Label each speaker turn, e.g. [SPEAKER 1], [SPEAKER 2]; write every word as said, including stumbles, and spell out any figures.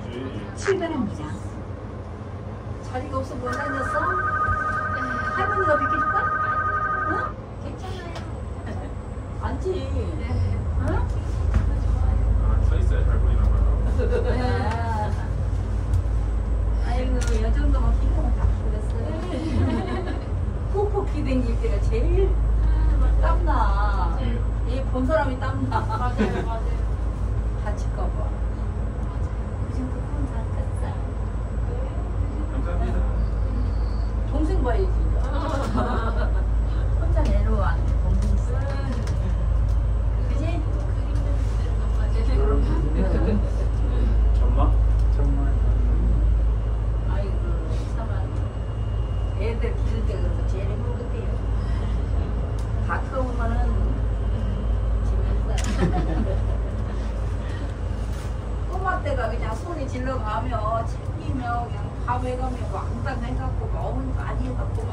[SPEAKER 1] 출발합니다.
[SPEAKER 2] 자리가 없어 못 다녔어? 할머니가 비켜줄까? 응? 괜찮아요. 앉지. 네. 응?
[SPEAKER 3] 아, 서 있어야 잘 보이나 봐요.
[SPEAKER 2] 네. 아이고, 이 정도면 기분은 다 풀렸어요. 푹푹 기댕길 때가 제일 땀나. 이 본 사람이 땀나.
[SPEAKER 4] 맞아요, 맞아요.
[SPEAKER 2] 다칠까봐. 그 정도 큰 잘 컸어.
[SPEAKER 3] 감사합니다.
[SPEAKER 2] 동생 봐야지. 혼자 내려와. 동생 있어. 그지?
[SPEAKER 3] 전마? 전마.
[SPEAKER 2] 아이고, 참아. 애들 기를 때 그래서 제일 행복했대요. 다 커보면은 집에서. 꼬마 때가 그냥 소리 질러 가며 챙기며 그냥 밥해 가며 왕따 해갖고 먹은 거 많이 해갖고